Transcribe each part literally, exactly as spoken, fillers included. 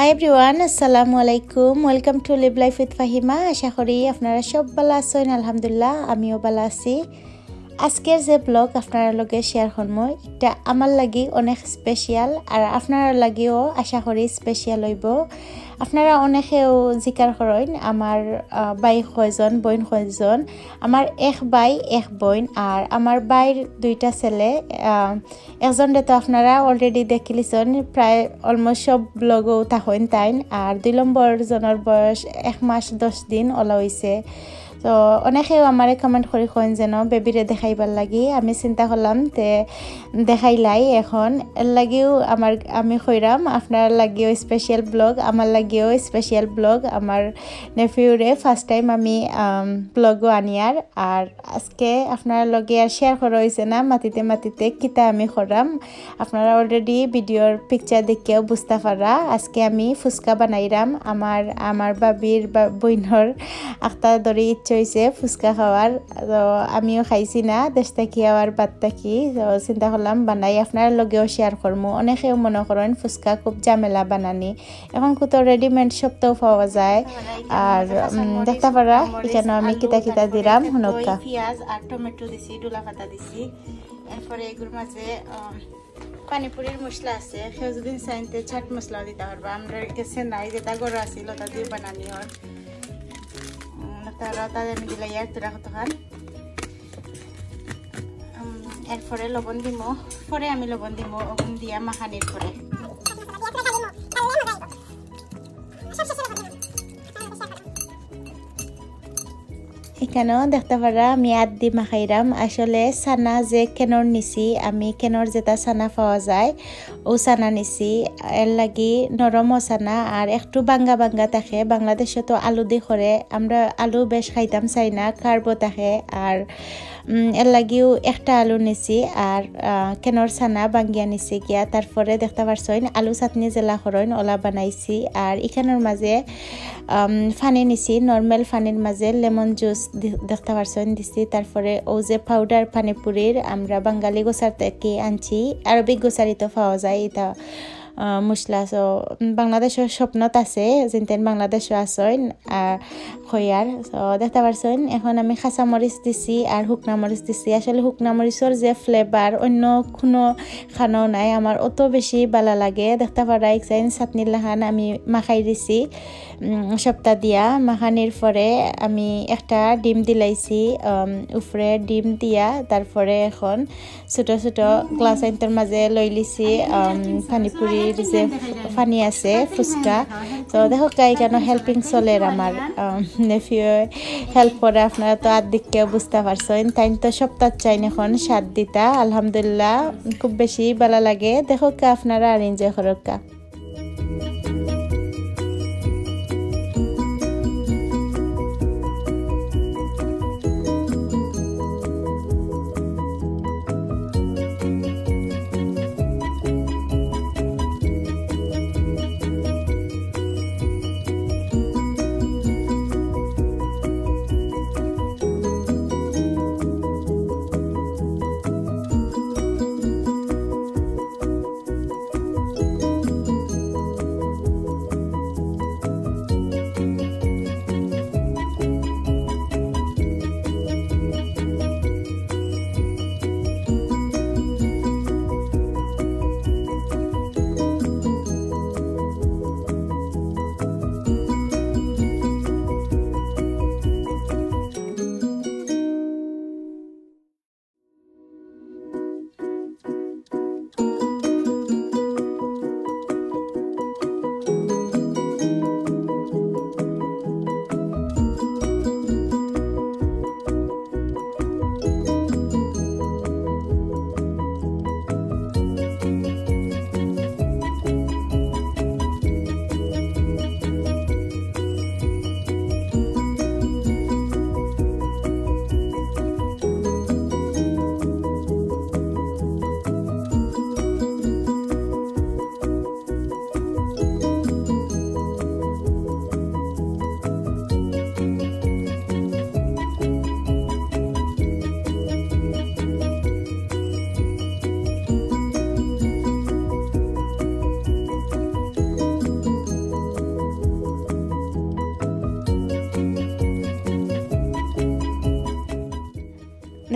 High everyone, আসসালামু আলাইকুম। Welcome to live life with Fahima. আশা করি আপনারা সব ভালো আছেন। আলহামদুলিল্লাহ, আমিও ভালো আছি। আজকের যে ব্লগ আপনারা লগে শেয়ার করব, এটা আমার লাগি অনেক স্পেশাল আর আপনারা লাগিও আশা করি স্পেশাল হইব। আপনারা অনেকেও জিকার করেন আমার ভাই কয়জন, বোন কয়জন। আমার এক ভাই এক বোন আর আমার ভাইয়ের দুইটা ছেলে। একজনরে তো আপনারা অলরেডি দেখিলেছেন, প্রায় অলমোস্ট সব ব্লগও থাকেন তাইন। আর দুই নম্বর জনের বয়স এক মাস দশ দিন ওলা হয়েছে। তো অনেকেও আমারে কমেন্ট করে কইন যেন বেবিরে দেখাইবার লাগি। আমি চিন্তা করলাম তে দেখাইলাই এখন এর লাগিও আমার আমি কইরাম আপনার লাগিও স্পেশাল ব্লগ, আমার লাগিও স্পেশাল ব্লগ। আমার নেফিউরে ফার্স্ট টাইম আমি ব্লগও আনিয়ার। আর আজকে আপনার লগে আর শেয়ার করা হয়েছে না মাতিতে মাতিতে কিতা আমি করাম। আপনারা অলরেডি ভিডিওর পিকচার দেখেও বুঝতে পারা। আজকে আমি ফুচকা বানাইরাম। আমার আমার বাবির বা বইনর আখতা ধরে ইচ্ছে হয়েছে ফুচকা খাওয়ার। তো আমিও খাইছি না, দেশ থাকি আবার বাদ থাকি। তো চিন্তা করলাম বানাই আপনার লগেও শেয়ার করবো। অনেকেও মনে করেন ফুচকা খুব ঝামেলা বানানি, এখন কত রেডিমেড সবটাও পাওয়া যায়। আর দেখতে পারা এখানে আমি কিতা কিতা দিলাম হুনকা পেঁয়াজ আর টমেটো দিছি, ডুলা পাতা দিছি। এরপরে এগুলোর মাঝে পানিপুরির মশলা আছে, কেউ যদি চাইতে চাট মশলাও দিতে পারবা। আমরা কাছে নাই, যেটা গরু আছিল ওটা দিয়ে বানানি হয়। তারা তাদের আমি দিলাই আর তোরা কতখান। এরপরে লবণ দিব, পরে আমি লবণ দিব ওখান দিয়া মাখানির পরে। এখানেও দেখতে পারা আমি আদ দি মাখাইরাম। আসলে সানা যে কেনর নিছি, আমি কেনর যেটা সানা পাওয়া যায় ও সানা নিছি। এর লাগি নরমও সানা আর একটু বাঙ্গা বাঙ্গা থাকে। বাংলাদেশে তো আলু দিয়ে করে, আমরা আলু বেশ খাইতাম চাই না, কার্বো থাকে। আর এর লাগিও একটা আলু নিছি আর কেনর সানা বাঙ্গিয়া নিছি গিয়া। তারপরে দেখতে পারছেন আলু চাটনি জেলা করেন ওলা বানাইছি। আর এখানের মাঝে ফানি নিছি, নর্মাল ফানির মাঝে লেমন জুস দেখতে পারছেন দিছি। তারপরে ও যে পাউডার পানিপুরির আমরা বাঙালি গোসার থেকে আনছি, আরবিক গোসারি তো পাওয়া যায় এটা মশলা। সো বাংলাদেশের স্বপ্নত আছে, যেতেন বাংলাদেশও আসেন খয়ার। তো দেখতে পারছেন এখন আমি খাঁচা মরিচ দিছি আর শুকনা মরিচ দিছি। আসলে শুকনা মরিচের যে ফ্লেভার অন্য কোনো খানাও নাই, আমার অত বেশি ভালো লাগে। দেখতে পারা একসাইন চাটনির লাহান আমি মাখাই দিছি সপ্তাহ দিয়া। মাখানির পরে আমি একটা ডিম দিলাইছি উপরে, ডিম দিয়া তারপরে এখন ছোটো ছোটো গ্লাস আইনটার মাঝে লই লিছি পানিপুরি যে পানি আছে ফুচকা। তো দেখো গাই কেন হেল্পিং চলে আমার নেফিউ হেল্প করে। আপনারা তো আর দিককেও বুঝতে পারছেন, তাই তো সপ্তাহ চাইন এখন স্বাদ দিতা। আলহামদুলিল্লাহ খুব বেশি ভালো লাগে। দেখো কা আপনারা আর এনজয় করো কা।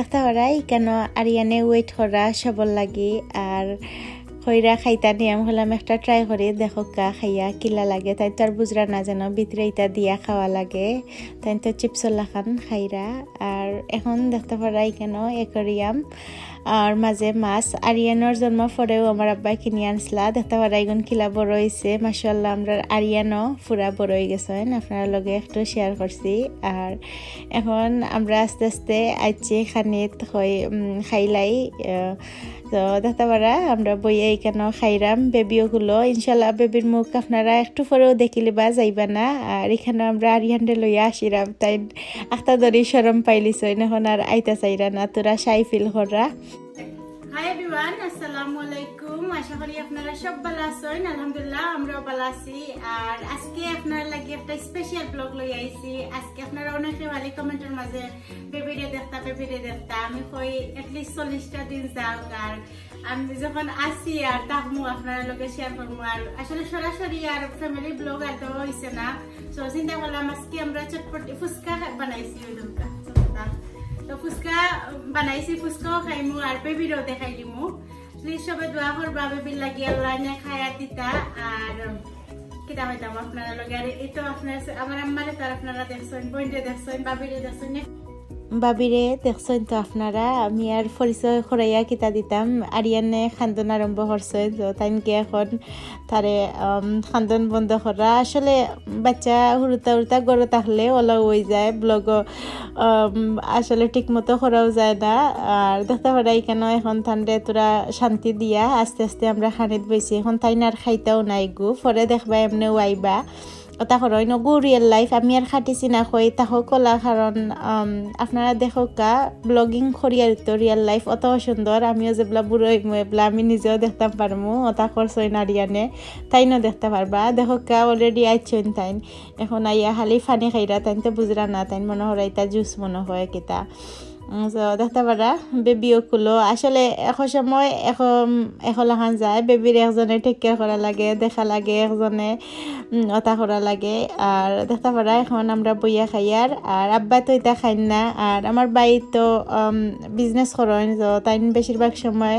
দেখতে পারাই কেন আরিয়ানে ওয়েট করা সবল লাগি আর খৈরা খাইতা নিয়ম হলাম একটা ট্রাই করি দেখো কা খাইয়া কিলা লাগে তাই তো আর বুঝরা না যেন ভিতরে ইটা দিয়া খাওয়া লাগে তাই তো চিপসলা খান খাইরা আর এখন দেখতে পারাই কেন একরিয়াম আর মাঝে মাছ আরিয়ানোর জন্ম পরেও আমার আব্বাই কিনে আনছিলা দেখতে পারাই গুণ কিলা বড় হয়েছে মাশাআল্লাহ আমরা আরিয়ানো পুরা বড় হয়ে গেছেন আপনার লগে একটু শেয়ার করছি আর এখন আমরা আস্তে আস্তে আইচে খানিত খাইলাই তো দেখতে পারা আমরা বইয়ে কেন খাইরাম বেবিওগুলো ইনশাল্লাহ বেবির মুখ আপনারা একটু পরেও দেখিলে বা যাইবা না আর এখানে আমরা আরিয়ানডে লইয়া আসিরাম তাই আখতা ধরি সরম পাইলিছ এখন আর আইতা চাইরা না তোরা সাই ফিল করা। হাই এভরিওয়ান, আসসালামু আলাইকুম। আশা করি আপনারা সব ভালো আছেন। আলহামদুলিল্লাহ আমরাও ভালো আছি। আর আজকে আপনারা লাগি একটা স্পেশাল ব্লগ লই আইছি। আজকে আপনারা অনেকে ভালো কমেন্টের মাঝে বেবিরে দেখতা বেবিরে দেখতা আমি কই এটলিস্ট চল্লিশটা দিন যাও আর আমি যখন আসি আর তাহমু আপনারা লগে শেয়ার করবো আর আসলে সরাসরি আর ফ্যামিলি ব্লগ আর দেওয়া হয়েছে না। তো চিন্তা করলাম আজকে আমরা চটপটি ফুচকা বানাইছি তো ফুচকা বানাইছি ফুচকাও খাইমু আর বেবিরও দেখাই দিমু। প্লিজ সবাই দোয়া করবা বেবির লাগি আল্লাহ নে খায়া দিতা আর কিতা হইতাম আপনারা লগে আর এই তো আপনারা আমার আম্মারে তার আপনারা দেখছেন বইনরে দেখছেন বাবিরে দেখছেন বাবিরে দেখছেন তো আপনারা আমি আর পরিচয় করাইয়া কিতা দিতাম আরিয়ানে খান্দন আরম্ভ করছে তো তাইনকে এখন তারে খান্দন বন্ধ করা আসলে বাচ্চা হুরুতা হুরুতা গড়ে থাকলে ওলা হয়ে যায় ব্লগ আসলে ঠিক মতো করাও যায় না আর দেখতে পারাই কেন এখন ঠান্ডে তোরা শান্তি দিয়া আস্তে আস্তে আমরা খানিত বইছি এখন তাই না আর খাইতেও নাই গু পরে দেখবা এমনিও আইবা ওটা করই নগু রিয়েল লাইফ আমি আর খাটিছি না কই তাহো কলা কারণ আপনারা দেখো কা ব্লগিং করিয়ার তো রিয়েল লাইফ অত সুন্দর আমিও যেবলা বুড়ো হইমু এবলা আমি নিজেও দেখতাম পারমু ওটা করছই নারিয়ানে তাই না দেখতে পারবা দেখো কা অলরেডি আইছইন তাইন এখন আইয়া খালি ফানি খাইরা তাইন তো বুঝরা না তাইন মনে হয় এটা জুস মনে হয় কিতা দেখতে পারা বেবিও খুলো আসলে এখন সময় এখন এখলাখান যায় বেবির একজনে টেক কেয়ার করা লাগে দেখা লাগে একজনে ওটা করা লাগে আর দেখতে পারা এখন আমরা বইয়া খাইয়ার আর আব্বা তো এটা খাই না আর আমার বাই তো বিজনেস করেন তো তাই বেশিরভাগ সময়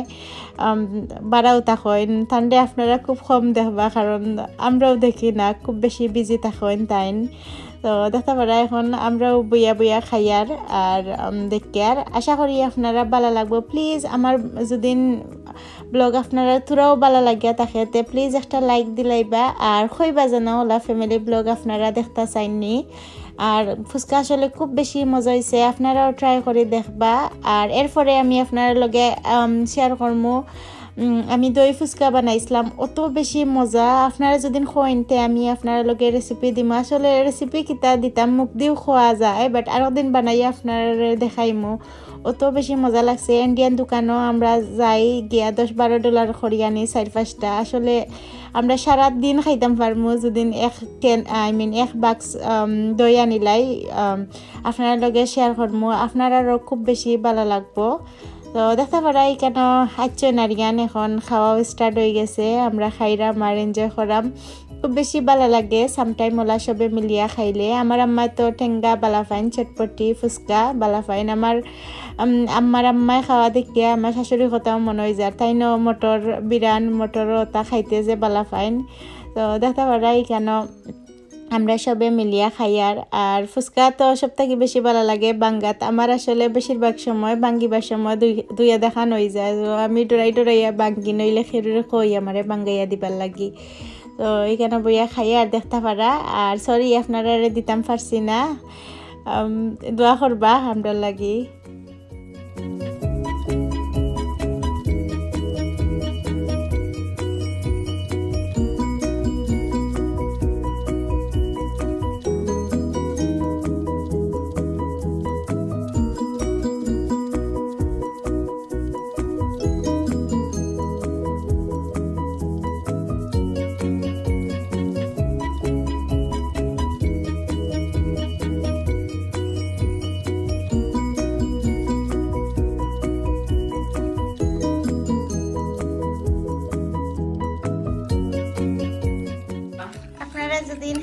বাড়াও থাকেন ঠান্ডে আপনারা খুব কম দেখবা কারণ আমরাও দেখি না খুব বেশি বিজি থাকেন তাইন তো দেখতে পারা এখন আমরাও বইয়া বইয়া খাইয়ার আর দেখি আর আশা করি আপনারা ভালো লাগবো। প্লিজ আমার যদি ব্লগ আপনারা তোরাও ভালো লাগিয়া থাকে প্লিজ একটা লাইক দিলাইবা আর কইবা জানা ওলা ফ্যামিলি ব্লগ আপনারা দেখতে চাইনি আর ফুচকা আসলে খুব বেশি মজা হয়েছে আপনারাও ট্রাই করে দেখবা আর এরপরে আমি আপনার লগে শেয়ার করবো আমি দই ফুচকা বানাইছিলাম অত বেশি মজা আপনারা যদি খোয়েনতে আমি আপনার লগে রেসিপি দিম আসলে রেসিপি কিতা দিতাম মুখ দিও খোয়া যায় বাট আরো দিন বানাই আপনার দেখাইমু অত বেশি মজা লাগছে। ইন্ডিয়ান দোকানও আমরা যাই গিয়া দশ বারো ডলার করি আনি চার পাঁচটা আসলে আমরা সারা দিন খাইতাম পারমু যদি এক কেন আই মিন এক বাক্স দই আনিলাই আপনার লগে শেয়ার করমু আপনারারও খুব বেশি ভালো লাগবো। তো দেখতে পারাই কেন হাঁচছে নারিয়ান এখন খাওয়াও স্টার্ট হয়ে গেছে আমরা খাইরাম আর এনজয় করাম খুব বেশি ভালো লাগে সামটাইম ওলা সবে মিলিয়া খাইলে আমার আম্মা তো ঠেঙ্গা বালা ফাইন চটপটি ফুচকা বালা ফাইন আমার আম্মার আম্মায় খাওয়া দেখিয়া আমার শাশুড়ির কথাও মনে হয়ে যায় তাই ন মটর বিরান মটর ওটা খাইতে যে বালা ফাইন তো দেখতে পারাই কেন আমরা সবে মিলিয়া খাইয়ার আর ফুচকা তো সব থেকে বেশি ভালো লাগে বাঙ্গাত আমার আসলে বেশিরভাগ সময় বাঙ্গিবার সময় দুই দুইয়া দেখান হয়ে যায় তো আমি ডরাই ডরাইয়া বাঙ্গি নইলে খেরুরে কই আমারে বাঙ্গাইয়া দিবার লাগি তো এইখানে বইয়া খাইয়া আর দেখতে পারা আর সরি আপনারা দিতাম পারছি না দোয়া করবা আমরা লাগি।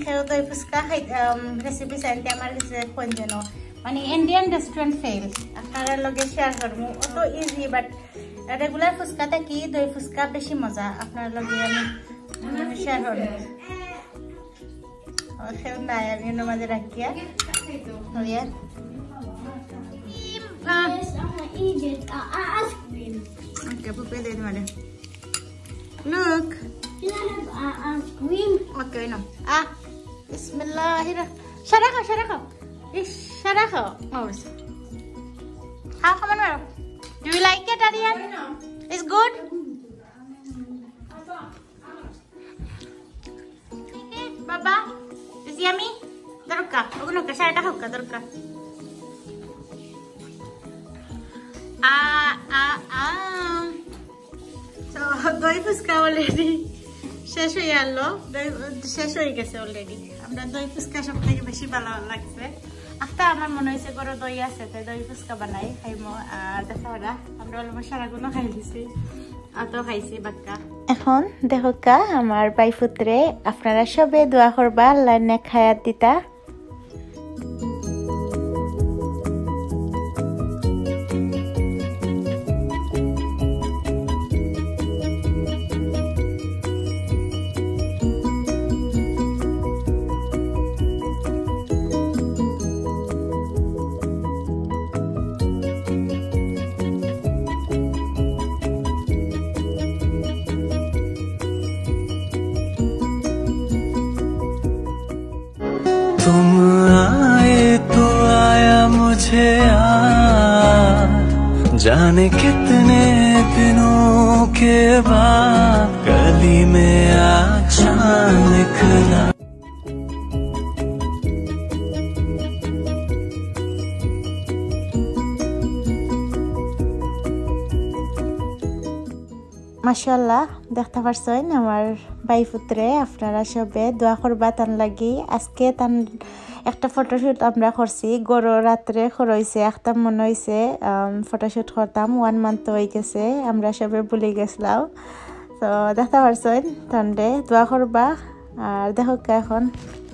ফুচকা খাই রেসিপি চাইতে আমার কাছে কোন যেন মানে ইন্ডিয়ান রেস্টুরেন্ট ফেল আপনারা লগে শেয়ার করবো অত ইজি বাট রেগুলার ফুচকাতে কি দই ফুচকা বেশি মজা আপনার লগে আমি শেয়ার করবো খেয়ে নাই আমি অন্য মাঝে রাখিয়া হইয়া Okay, put it in there. Look. Ice cream. Okay, no. Ah, Bismillah. Sharaka, sharaka. Ish, sharaka. Oh, how come on? Do you like it, Aryan? It's good. Baba, is yummy? Darka. Okay, no, sharaka, darka, darka. Ah, ah, ah. So, doi fuska already. শেষ হয়ে গেল শেষ হয়ে গেছে already আমরা দই ফুচকা সব থেকে বেশি ভালো লাগছে আচ্ছা আমার মনে হয়েছে গরো দই আছে তাই দই ফুচকা বানাই খাইমো আর দেখা ওরা আমরা অলমোস্ট সারাগুলো খাই দিছি আতো খাইছি বাক্কা এখন দেখো কা আমার বাইফুতরে আপনারা সবে দোয়া করবা আল্লাহ নেক হায়াত দিতা तुम आए तो आया मुझे याद जाने कितने दिनों के बाद गली में अचानक ना মাশাআল্লাহ দেখতে পারছেন আমার বাইফুতরে আপনারা সবে দোয়া করবা তান লাগি আজকে তান একটা ফটোশুট আমরা করছি গরো রাত্রে খরইছে একটা মনে হইছে ফটোশুট করতাম ওয়ান মান্থ হয়ে গেছে আমরা সবে ভুলে গেছিলাম তো দেখতে পারছেন তানরে দোয়া করবা আর দেখো এখন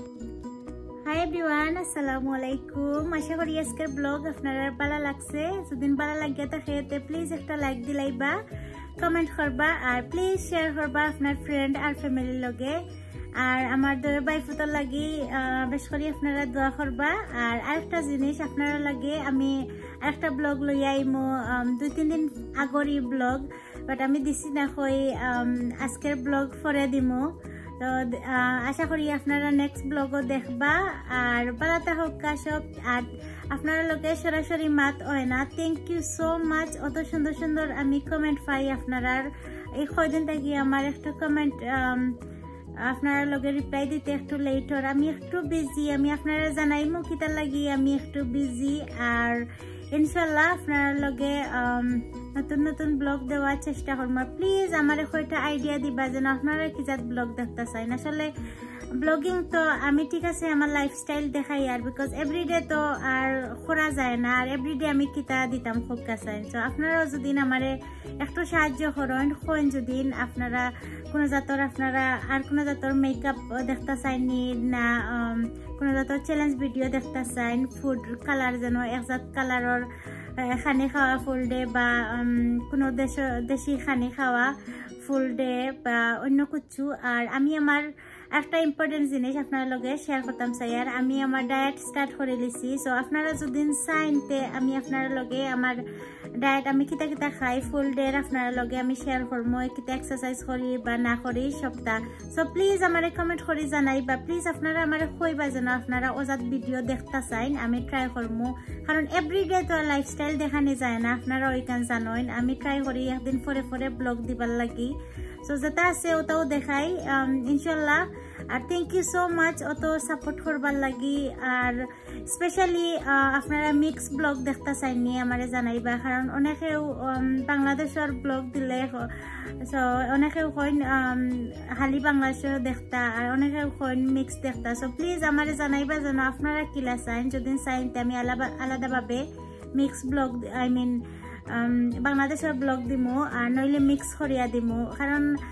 হাই এভরিওয়ান আসসালামু আলাইকুম আশা করি আজকের ব্লগ আপনারা ভালো লাগছে যদি ভালো লাগে থাকে প্লিজ একটা লাইক দিলাইবা কমেন্ট করবা আর প্লিজ শেয়ার করবা আপনার ফ্রেন্ড আর ফ্যামিলির লগে আর আমার দরে বাইফুতর লাগি বেশ করে আপনারা দোয়া করবা আর আরেকটা জিনিস আপনারা লাগে আমি আরেকটা ব্লগ লই আইমো দুই তিন দিন আগরই ব্লগ বাট আমি দিছি না কই আজকের ব্লগ পরে দিমো তো আশা করি আপনারা নেক্সট ব্লগও দেখবা আর বালাতা হোক সব আর আপনারা লোকে সরাসরি মাত হয় না থ্যাংক ইউ সো মাচ অত সুন্দর সুন্দর আমি কমেন্ট পাই আপনারা এই কয়দিন থেকে আমার একটা কমেন্ট আপনারা লগে রিপ্লাই দিতে একটু লেট হয় আমি একটু বিজি আমি আপনারা জানাইমো কিতা লাগি আমি একটু বিজি আর ইনশাল্লাহ আপনারা লগে নতুন নতুন ব্লগ দেওয়ার চেষ্টা করবো প্লিজ আমার কয়টা আইডিয়া দিবা যেন আপনারা কি জাত ব্লগ দেখতে চাই আসলে ব্লগিং তো আমি ঠিক আছে আমার লাইফস্টাইল দেখাই আর বিকজ এভরিডে তো আর করা যায় না আর এভরিডে আমি কিতা দিতাম খুব কাছে তো আপনারাও যদি আমারে একটু সাহায্য করেন কোন যদি আপনারা কোনো জাতর আপনারা আর কোনো জাতর মেকআপ দেখতে চাইনি না কোনো জাতর চ্যালেঞ্জ ভিডিও দেখতে চাইন ফুড কালার যেন একজাত কালারের খানি খাওয়া ফুল ডে বা কোনো দেশ দেশি খানি খাওয়া ফুল ডে বা অন্য কিছু আর আমি আমার একটা ইম্পর্টেন্ট জিনিস আপনার লগে শেয়ার করতাম চাই আর আমি আমার ডায়েট স্টার্ট করে লিছি সো আপনারা যদি চাইনতে আমি আপনার লগে আমার ডায়েট আমি কিতা কিতা খাই ফুল ডে আপনার লগে আমি শেয়ার করবো কিতা এক্সারসাইজ করি বা না করি সপ্তাহ সো প্লিজ আমার কমেন্ট করে জানাই বা প্লিজ আপনারা আমার কইবা যেন আপনারা ওজাত ভিডিও দেখতে চাইন আমি ট্রাই করবো কারণ এভরিডে তো লাইফস্টাইল দেখানি যায় না আপনারা ওইখান জানেন আমি ট্রাই করি একদিন পরে পরে ব্লগ দিবার লাগি সো যেটা আছে ওটাও দেখাই ইনশাল্লাহ আর থ্যাংক ইউ সো মাচ অত সাপোর্ট করবার লাগি আর স্পেশালি আপনারা মিক্স ব্লগ দেখতে চাইনি আমারে জানাইবা কারণ অনেকেও বাংলাদেশের ব্লগ দিলে সো অনেকেও কইন হালি বাংলাদেশের দেখতা আর অনেকেও কইন মিক্স দেখতা সো প্লিজ আমারে জানাইবা যেন আপনারা কিলা চাইন যদি চাইন আমি আলাদা আলাদাভাবে মিক্স ব্লগ আই মিন বাংলাদেশের ব্লগ দিমো আর নইলে মিক্স করিয়া দিমো কারণ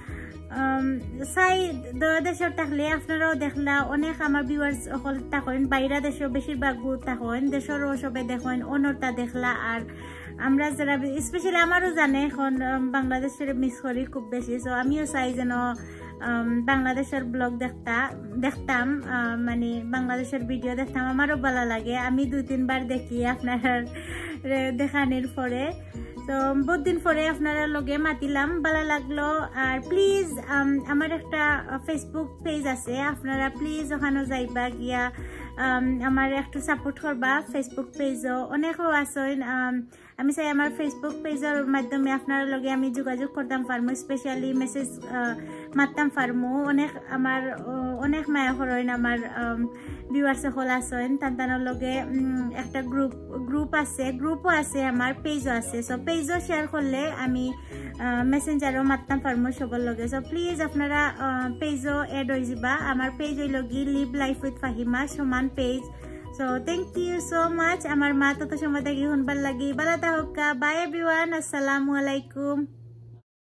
চাই দেশত থাকলে আপনারাও দেখলা অনেক আমার ভিউয়ার্স সকল থাকেন বাইরা দেশও বেশিরভাগ থাকেন দেশেরও সবে দেখেন অন্যটা দেখলা আর আমরা যারা স্পেশালি আমারও জানে এখন বাংলাদেশের মিস করি খুব বেশি সো আমিও চাই যেন বাংলাদেশের ব্লগ দেখতা দেখতাম মানে বাংলাদেশের ভিডিও দেখতাম আমারও ভালো লাগে আমি দুই তিনবার দেখি আপনার দেখানোর পরে তো বহুত দিন পরে আপনারা লগে মাতিলাম ভালো লাগলো আর প্লিজ আমার একটা ফেসবুক পেজ আছে আপনারা প্লিজ ওখানে যাইবা গিয়া আমার একটু সাপোর্ট করবা ফেসবুক পেজও অনেকও আছেন আমি চাই আমার ফেসবুক পেজের মাধ্যমে আপনার লগে আমি যোগাযোগ করতাম পারমু স্পেশালি মেসেজ মারতাম পারমু অনেক আমার অনেক মায়া করেন আমার ভিউয়ার্স সকল আছেন তার লগে একটা গ্রুপ গ্রুপ আছে গ্রুপও আছে আমার পেজও আছে সো পেজও শেয়ার করলে আমি মেসেঞ্জারও মারতাম পারমু সবার লগে সো প্লিজ আপনারা পেজও এড হয়ে যাবা আমার পেজ হইল গি লিভ লাইফ উইথ ফাহিমা সমান page so thank you so much আমার মা তত সময় থেকে শুনবার লাগি ভালো থাকা বাই এভরিওয়ান আসসালামু আলাইকুম।